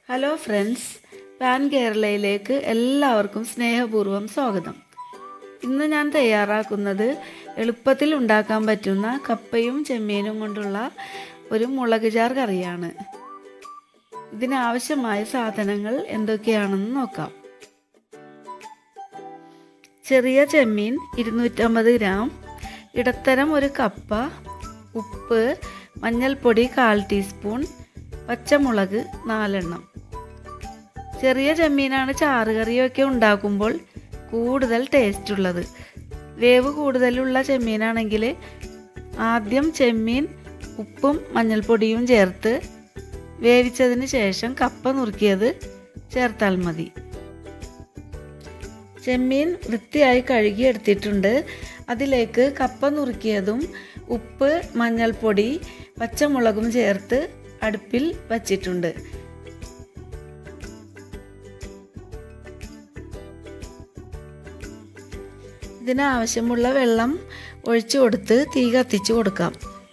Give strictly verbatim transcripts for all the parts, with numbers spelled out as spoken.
Hello friends, pan കേരളയിലേക്ക് എല്ലാവർക്കും സ്നേഹപൂർവ്വം സ്വാഗതം. ഇന്ന് ഞാൻ തയ്യാറാക്കുന്നത് എളുപ്പത്തിൽ ഉണ്ടാക്കാൻ പറ്റുന്ന കപ്പയും ചെമ്മീനും കൊണ്ടുള്ള ഒരു മുളക് ചാർ കറിയാണ്. ഇതിനാവശ്യമായ സാധനങ്ങൾ എന്തൊക്കെയാണെന്ന് നോക്കാം. ചെറിയ ചെമ്മീൻ ഇരുന്നൂറ്റമ്പത് ഗ്രാം, ഇടത്തരം ഒരു കപ്പ, ഉപ്പ്, മഞ്ഞൾപ്പൊടി കാൽ ടീസ്പൂൺ, പച്ചമുളക് നാലെണ്ണം. ചെറിയ ചെമ്മീനാണ് ചാറുകറിയൊക്കെ ഉണ്ടാക്കുമ്പോൾ കൂടുതൽ ടേസ്റ്റ് ഉള്ളത്. വേവ് കൂടുതലുള്ള ചെമ്മീനാണെങ്കിൽ ആദ്യം ചെമ്മീൻ ഉപ്പും മഞ്ഞൾപ്പൊടിയും ചേർത്ത് വേവിച്ചതിന് ശേഷം കപ്പ നുറുക്കിയത് ചേർത്താൽ മതി. ചെമ്മീൻ വൃത്തിയായി കഴുകി എടുത്തിട്ടുണ്ട്. അതിലേക്ക് കപ്പ നുറുക്കിയതും ഉപ്പ്, മഞ്ഞൾപ്പൊടി, പച്ചമുളകും ചേർത്ത് അടുപ്പിൽ വച്ചിട്ടുണ്ട്. ഇതിനാവശ്യമുള്ള വെള്ളം ഒഴിച്ചു കൊടുത്ത് തീ കത്തിച്ചു കൊടുക്കാം.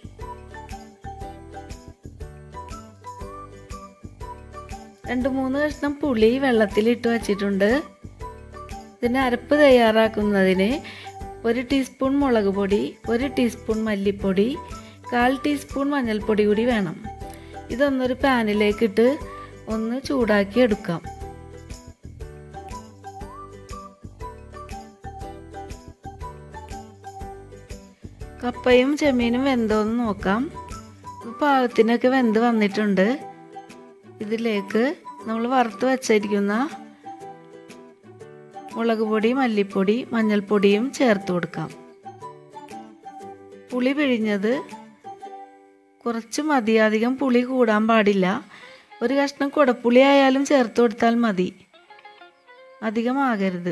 രണ്ട് മൂന്ന് കഷ്ണം പുളി വെള്ളത്തിലിട്ട് വച്ചിട്ടുണ്ട്. ഇതിന് അരപ്പ് തയ്യാറാക്കുന്നതിന് ഒരു ടീസ്പൂൺ മുളക് പൊടി, ഒരു ടീസ്പൂൺ മല്ലിപ്പൊടി, കാൽ ടീസ്പൂൺ മഞ്ഞൾപ്പൊടി കൂടി വേണം. ഇതൊന്നൊരു പാനിലേക്കിട്ട് ഒന്ന് ചൂടാക്കി എടുക്കാം. കപ്പയും ചെമ്മീനും വെന്തോന്ന് നോക്കാം. പാകത്തിനൊക്കെ വെന്ത് വന്നിട്ടുണ്ട്. ഇതിലേക്ക് നമ്മൾ വറുത്ത് വച്ചിരിക്കുന്ന മുളക് പൊടി, മല്ലിപ്പൊടി, മഞ്ഞൾപ്പൊടിയും ചേർത്ത് കൊടുക്കാം. പുളി പിഴിഞ്ഞത് കുറച്ച് മതി, അധികം പുളി കൂടാൻ പാടില്ല. ഒരു കഷ്ണം കുടപ്പുളി ആയാലും ചേർത്ത് കൊടുത്താൽ മതി, അധികമാകരുത്.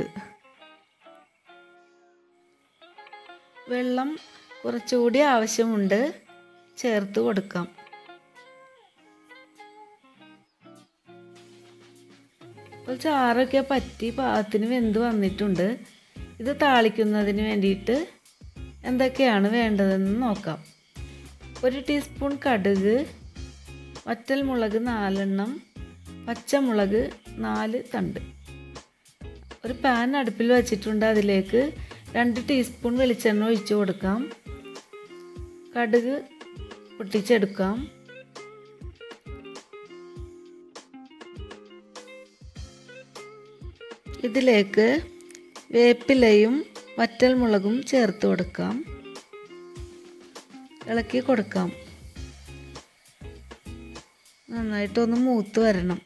വെള്ളം കുറച്ചുകൂടി ആവശ്യമുണ്ട്, ചേർത്ത് കൊടുക്കാം. ഇപ്പോൾ ചാറൊക്കെ പറ്റി പാകത്തിന് വെന്ത് വന്നിട്ടുണ്ട്. ഇത് താളിക്കുന്നതിന് വേണ്ടിയിട്ട് എന്തൊക്കെയാണ് വേണ്ടതെന്ന് നോക്കാം. ഒരു ടീസ്പൂൺ കടുക്, വറ്റൽമുളക് നാലെണ്ണം, പച്ചമുളക് നാല് തണ്ട്. ഒരു പാൻ അടുപ്പിൽ വച്ചിട്ടുണ്ട്. അതിലേക്ക് രണ്ട് ടീസ്പൂൺ വെളിച്ചെണ്ണ ഒഴിച്ചു കൊടുക്കാം. കടുക് പൊട്ടിച്ചെടുക്കാം. ഇതിലേക്ക് വേപ്പിലയും വറ്റൽമുളകും ചേർത്ത് കൊടുക്കാം. ഇളക്കി കൊടുക്കാം. നന്നായിട്ടൊന്ന് മൂത്ത് വരണം.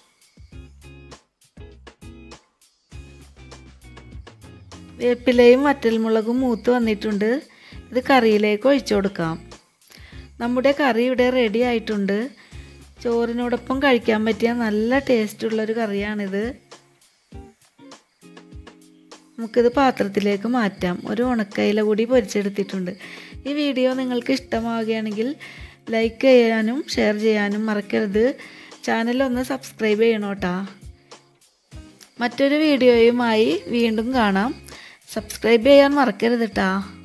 വേപ്പിലയും വറ്റൽമുളകും മൂത്ത് വന്നിട്ടുണ്ട്. ഇത് കറിയിലേക്ക് ഒഴിച്ചു കൊടുക്കാം. നമ്മുടെ കറി ഇവിടെ റെഡി ആയിട്ടുണ്ട്. ചോറിനോടൊപ്പം കഴിക്കാൻ പറ്റിയ നല്ല ടേസ്റ്റുള്ളൊരു കറിയാണിത്. നമുക്കിത് പാത്രത്തിലേക്ക് മാറ്റാം. ഒരു ഉണക്കയില കൂടി പൊരിച്ചെടുത്തിട്ടുണ്ട്. ഈ വീഡിയോ നിങ്ങൾക്ക് ഇഷ്ടമാവുകയാണെങ്കിൽ ലൈക്ക് ചെയ്യാനും ഷെയർ ചെയ്യാനും മറക്കരുത്. ചാനലൊന്ന് സബ്സ്ക്രൈബ് ചെയ്യണം കേട്ടോ. മറ്റൊരു വീഡിയോയുമായി വീണ്ടും കാണാം. സബ്സ്ക്രൈബ് ചെയ്യാൻ മറക്കരുത് കേട്ടോ.